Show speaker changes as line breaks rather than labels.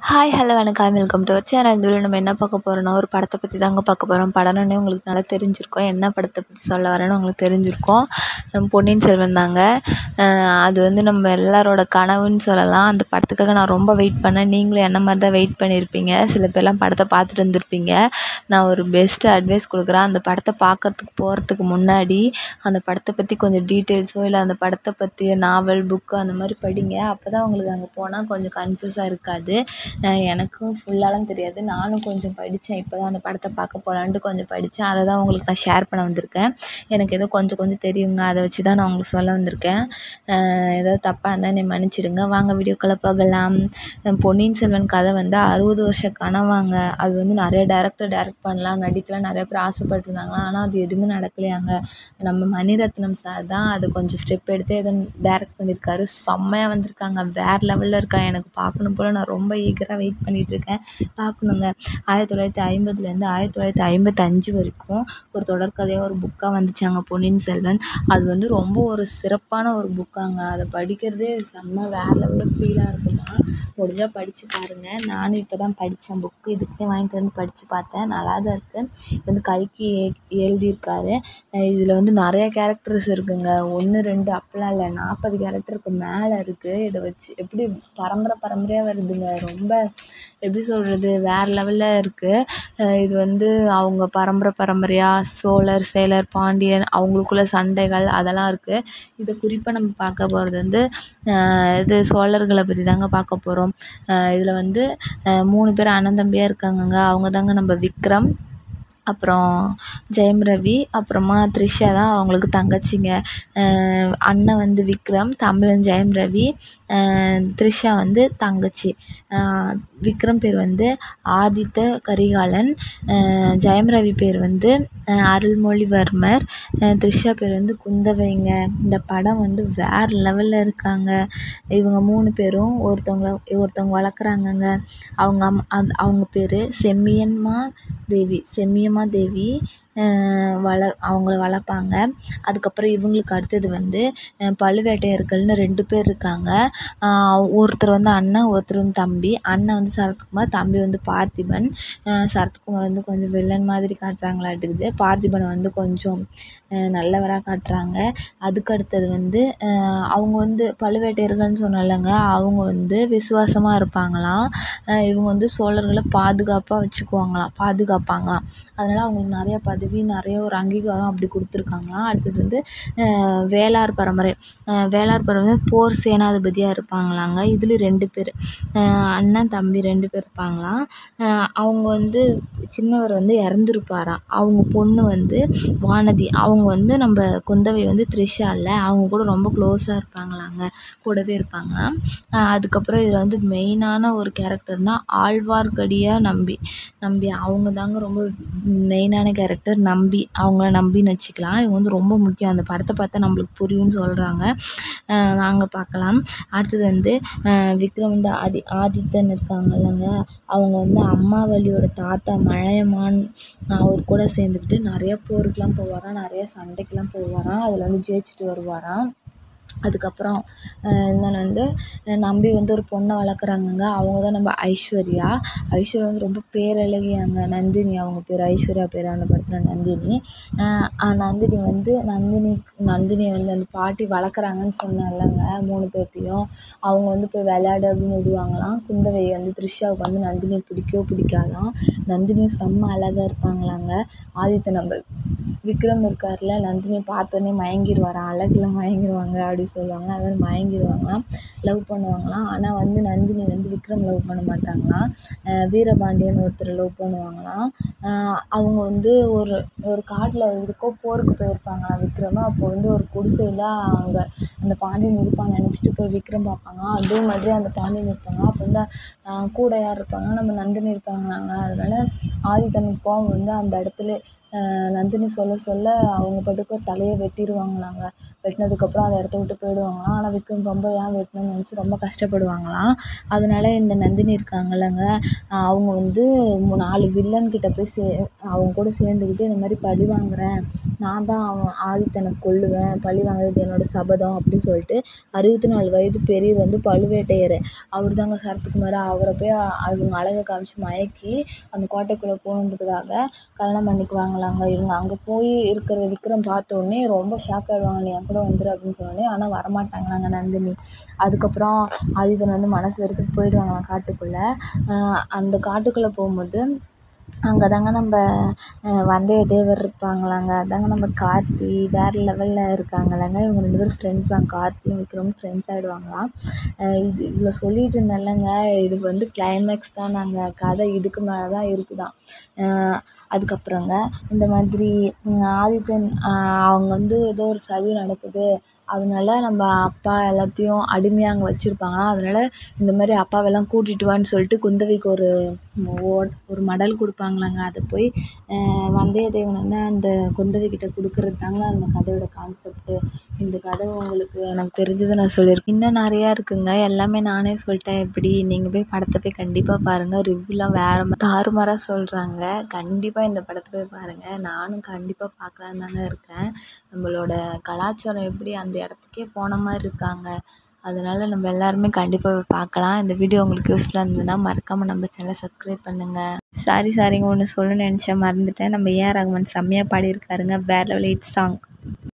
Hi hello வணக்கம் welcome to our channel. இந்த video நம்ம என்ன பார்க்க போகிறோம்னா ஒரு படத்தை பற்றி தாங்க பார்க்க போகிறோம். படம்னே உங்களுக்கு நல்லா தெரிஞ்சிருக்கும். என்ன படத்தை பற்றி சொல்ல வரேன்னு உங்களுக்கு தெரிஞ்சிருக்கும். பொன்னியின் செல்வன் தாங்க. அது வந்து நம்ம எல்லாரோட கனவுன்னு சொல்லலாம். அந்த படத்துக்காக நான் ரொம்ப வெயிட் பண்ணேன். நீங்களும் என்ன மாதிரி தான் வெயிட் பண்ணியிருப்பீங்க. சில பேர்லாம் படத்தை பார்த்துட்டு வந்திருப்பீங்க. நான் ஒரு பெஸ்ட்டு அட்வைஸ் கொடுக்குறேன். அந்த படத்தை போகிறதுக்கு முன்னாடி அந்த படத்தை பற்றி கொஞ்சம் டீட்டெயில்ஸோ இல்லை அந்த படத்தை பற்றிய நாவல் புக்கு அந்த மாதிரி படிங்க. அப்போ தான் உங்களுக்கு அங்கே போனால் கொஞ்சம் கன்ஃபியூஸாக இருக்காது. எனக்கும் ஃபுல்லாலாம் தெரியாது. நானும் கொஞ்சம் படித்தேன். இப்போ தான் அந்த படத்தை பார்க்க போகலான்ட்டு கொஞ்சம் படித்தேன். அதை தான் உங்களுக்கு நான் ஷேர் பண்ண வந்திருக்கேன். எனக்கு ஏதோ கொஞ்சம் தெரியுங்க. அதை வச்சு தான் நான் உங்களுக்கு சொல்ல வந்திருக்கேன். ஏதாவது தப்பாக இருந்தால் என்னை மன்னிச்சிடுங்க. வாங்க வீடியோக்குள்ளே போகலாம். பொன்னியின் செல்வன் கதை வந்து 60 வருஷ கனவாங்க. அது வந்து நிறைய டைரக்டர் டைரக்ட் பண்ணலாம், நடிக்கலாம் நிறைய பேர் ஆசைப்பட்டுருந்தாங்களாம். ஆனால் அது எதுவுமே நடக்கலையாங்க. நம்ம மணிரத்னம் சார் தான் அது கொஞ்சம் ஸ்டெப் எடுத்து எதுவும் டைரக்ட் பண்ணியிருக்காரு. செம்மையாக வந்திருக்காங்க. வேறு லெவலில் இருக்காங்க. எனக்கு பார்க்கணும் போல் நான் ரொம்ப ஈகராக வெயிட் பண்ணிகிட்ருக்கேன். பார்க்கணுங்க. 1950லேருந்து 1955 வரைக்கும் ஒரு தொடர்கதையாக ஒரு புக்காக வந்துச்சாங்க பொன்னியின் செல்வன். அது வந்து ரொம்ப ஒரு சிறப்பான ஒரு புக்காங்க. அதை படிக்கிறதே செம்ம வேறு லெவலில் ஃபீலாக இருக்குமா. முடிஞ்சால் படித்து பாருங்கள். நானும் இப்போ தான் படித்தேன் புக்கு. இதுக்கே வாங்கிட்டு வந்து படித்து பார்த்தேன். நல்லா தான் இருக்குது. இது வந்து கல்கி எழுதியிருக்காரு. இதில் வந்து நிறைய கேரக்டர்ஸ் இருக்குங்க. 1 2 அப்படிலாம் இல்லை, 40 கேரக்டருக்கு மேலே இருக்குது. இதை வச்சு எப்படி பரம்பரையாக வருதுங்க. ரொம்ப எப்படி சொல்கிறது, வேறு லெவலில் இருக்குது. இது வந்து அவங்க பரம்பரையாக சோழர் சேலர் பாண்டியன் அவங்களுக்குள்ள சண்டைகள் அதெல்லாம் இருக்குது. இதை குறிப்பாக நம்ம பார்க்க போகிறது வந்து இது சோழர்களை பற்றி தாங்க பார்க்க போகிறோம். இதில் வந்து 3 பேர் அண்ணன் தம்பியாக இருக்காங்கங்க. அவங்க தாங்க நம்ம விக்ரம், அப்புறம் ஜெயம் ரவி, அப்புறமா த்ரிஷா தான் அவங்களுக்கு தங்கச்சிங்க. அண்ணன் வந்து விக்ரம், தம்பி வந்து ஜெயம் ரவி, த்ரிஷா வந்து தங்கச்சி. விக்ரம் பேர் வந்து ஆதித்த கரிகாலன், ஜெயம் ரவி பேர் வந்து அருள்மொழிவர்மர், த்ரிஷா பேர் வந்து குந்தவைங்க. இந்த படம் வந்து வேறு லெவலில் இருக்காங்க. இவங்க 3 பேரும் ஒருத்தவங்க வளர்க்குறாங்கங்க. அவங்க பேர் செம்மியம்மா தேவி. அவங்கள வளர்ப்பாங்க. அதுக்கப்புறம் இவங்களுக்கு அடுத்தது வந்து பழுவேட்டையர்கள்னு 2 பேர் இருக்காங்க. ஒருத்தர் வந்து அண்ணன், ஒருத்தர் வந்து தம்பி. அண்ணன் வந்து சரத்குமார், தம்பி வந்து பார்த்திபன். சரத்குமார் வந்து கொஞ்சம் வில்லன் மாதிரி காட்டுறாங்களாட்டுக்குது. பார்த்திபனை வந்து கொஞ்சம் நல்லவராக காட்டுறாங்க. அதுக்கு அடுத்தது வந்து அவங்க வந்து பழுவேட்டையர்கள்னு சொன்னாலங்க, அவங்க வந்து விசுவாசமாக இருப்பாங்களாம். இவங்க வந்து சோழர்களை பாதுகாப்பாங்களாம். அதனால் அவங்களுக்கு நிறைய நிறைய ஒரு அங்கீகாரம் அப்படி கொடுத்துருக்காங்களாம். அடுத்தது வந்து வேளார் பரம்பரை போர் சேனாதிபதியாக இருப்பாங்களாங்க. இதில் 2 பேர் அண்ணன் தம்பி 2 பேர் இருப்பாங்களாம். அவங்க வந்து சின்னவர் வந்து இறந்துருப்பாராம். அவங்க பொண்ணு வந்து வானதி. அவங்க வந்து நம்ம குந்தவை வந்து த்ரிஷா இல்லை, அவங்க கூட ரொம்ப க்ளோஸாக இருப்பாங்களாங்க, கூடவே இருப்பாங்களாம். அதுக்கப்புறம் இதில் வந்து மெயினான ஒரு கேரக்டர்னால் ஆழ்வார்க்கடியா நம்பி. அவங்க தாங்க ரொம்ப மெயினான கேரக்டர். அவங்கள நம்பின்னு வச்சுக்கலாம். இவங்க வந்து ரொம்ப முக்கியம். அந்த படத்தை பார்த்தா நம்மளுக்கு புரியும்னு சொல்கிறாங்க. வாங்க பார்க்கலாம். அடுத்தது வந்து விக்ரம் வந்து ஆதித்தன் இருக்காங்கல்லங்க, அவங்க வந்து அம்மாவளியோட தாத்தா மலையமான் அவர் கூட சேர்ந்துக்கிட்டு நிறைய போருக்கெலாம் போவாராம், நிறைய சண்டைக்கெலாம் போவாராம். அதில் வந்து ஜெயிச்சுட்டு வருவாராம். அதுக்கப்புறம் இன்னொன்று வந்து நம்பி வந்து ஒரு பொண்ணை வளர்க்குறாங்கங்க. அவங்க தான் நம்ம ஐஸ்வர்யா வந்து ரொம்ப பேரழகியாங்க. நந்தினி அவங்க பேர், ஐஸ்வர்யா பேர் அந்த படத்தில் நந்தினி. நந்தினியை வந்து அந்த பாட்டி வளர்க்குறாங்கன்னு சொன்னாலங்க 3 பேர்த்தையும். அவங்க வந்து போய் விளையாடு அப்படின்னு விடுவாங்களாம். குந்தவை வந்து த்ரிஷாவுக்கு வந்து நந்தினியை பிடிக்காதாம். நந்தினியும் செம்ம அழகாக இருப்பாங்களாங்க. ஆதித்த நம்ம விக்ரம் இருக்கார்ல, நந்தினியை பார்த்தோன்னே மயங்கிடுவாராம். அழகில் மயங்கிடுவாங்க அப்படி சொல்லுவாங்க. அது மாதிரி மயங்கிடுவாங்களாம், லவ் பண்ணுவாங்களாம். ஆனால் வந்து நந்தினி வந்து விக்ரம் லவ் பண்ண மாட்டாங்களாம். வீரபாண்டியன் ஒருத்தர் லவ் பண்ணுவாங்களாம். அவங்க வந்து ஒரு காட்டில் எதுக்கோ போருக்கு போயிருப்பாங்களாம் விக்ரம். அப்போ வந்து ஒரு குடிசையில் அங்கே அந்த பாண்டியன் இருப்பாங்க நினச்சிட்டு போய் விக்ரம் பார்ப்பாங்க. அதே மாதிரி அந்த பாண்டியன் இருப்பாங்க. அப்போ வந்து கூட யார் இருப்பாங்க, நம்ம நந்தினி இருப்பாங்களாங்க. அதனால் ஆதித்தனுக்கு கோவம் வந்து அந்த இடத்துல நந்தினி சொல்ல சொல்ல அவங்க பாட்டுக்கு தலையை வெட்டிடுவாங்களாங்க. வெட்டினதுக்கப்புறம் அந்த இடத்த விட்டு போயிடுவாங்களாம். ஆனால் விக்ரம் ரொம்ப ஏன் வெட்டணும்னு நினச்சி ரொம்ப கஷ்டப்படுவாங்களாம். அதனால இந்த நந்தினி இருக்காங்கல்லங்க, அவங்க வந்து 4 வில்லன்கிட்ட போய் அவங்க கூட சேர்ந்துக்கிட்டு இந்த மாதிரி பழி வாங்குறேன், நான் தான் ஆதித்தனை கொல்லுவேன், பழி வாங்குறது என்னோட சபதம் அப்படின்னு சொல்லிட்டு 64 வயது பெரியவர் வந்து பழுவேட்டையர், அவர் தாங்க சரத்குமார், அவரை போய் இவங்க அழகை காமிச்சு மயக்கி அந்த கோட்டைக்குள்ளே போகணுன்றதுக்காக கல்யாணம் பண்ணிக்குவாங்களாங்க. இவங்க அங்கே போய் இருக்கிற விக்ரம் பார்த்த உடனே ரொம்ப ஷாக் ஆகிடுவாங்க, நீ என் கூட வந்துடு அப்படின்னு சொன்னோடனே. ஆனால் வரமாட்டாங்களாங்க நந்தினி. அதுக்கப்புறம் ஆதித்தன் வந்து மனசு வெறுத்துட்டு போயிடுவாங்களாம் காட்டுக்குள்ளே. அந்த காட்டுக்குள்ளே போகும்போது அங்கே தாங்க நம்ம வந்தியத்தேவர் இருப்பாங்களாங்க. அதாங்க நம்ம கார்த்தி வேறு லெவலில் இருக்காங்களாங்க. இவங்க 2 பேரும் ஃப்ரெண்ட்ஸ் தான், கார்த்தியும் விக்ரமும் ஃப்ரெண்ட்ஸ் ஆகிடுவாங்களாம். இது இவ்வளோ சொல்லிட்டு இருந்தேன்லங்க, இது வந்து கிளைமேக்ஸ் தான். நாங்கள் கதை இதுக்கு மேலே தான் இருக்குதாம். அதுக்கப்புறங்க இந்த மாதிரி ஆதித்தன் அவங்க வந்து ஏதோ ஒரு சதி நடக்குது, அதனால நம்ம அப்பா எல்லாத்தையும் அடிமையாக அங்கே வச்சுருப்பாங்களாம். அதனால இந்த மாதிரி அப்பாவெல்லாம் கூட்டிகிட்டு வான்னு சொல்லிட்டு குந்தவைக்கு ஒரு மடல் கொடுப்பாங்களாங்க. அதை போய் வந்தியத்தேவன் வந்து அந்த குந்தவைக்கிட்ட கொடுக்குறது தாங்க அந்த கதையோட கான்செப்ட்டு. இந்த கதை உங்களுக்கு எனக்கு தெரிஞ்சதை நான் சொல்லியிருக்கேன். இன்னும் நிறையா இருக்குங்க, எல்லாமே நானே சொல்லிட்டேன். எப்படி நீங்கள் போய் படத்தை போய் கண்டிப்பாக பாருங்கள். ரிவ்யூலாம் வேறு தாறுமாறாக சொல்கிறாங்க. கண்டிப்பாக இந்த படத்தை போய் பாருங்கள். நானும் கண்டிப்பாக பார்க்கலான்னு தாங்க இருக்கேன். நம்மளோட கலாச்சாரம் எப்படி அந்த இடத்துக்கே போன மாதிரி இருக்காங்க. அதனால் நம்ம எல்லாருமே கண்டிப்பாக போய் பார்க்கலாம். இந்த வீடியோ உங்களுக்கு யூஸ்ஃபுல்லாக இருந்ததுன்னா மறக்காமல் நம்ம சேனலை சப்ஸ்கிரைப் பண்ணுங்கள். சாரிங்க, ஒன்று சொல்லணும்னு நினச்சேன், மறந்துட்டேன். நம்ம ஏஆர் ரகுமான் செம்மையாக பாடியிருக்காருங்க, வேறு லெவல் ஹிட் சாங்.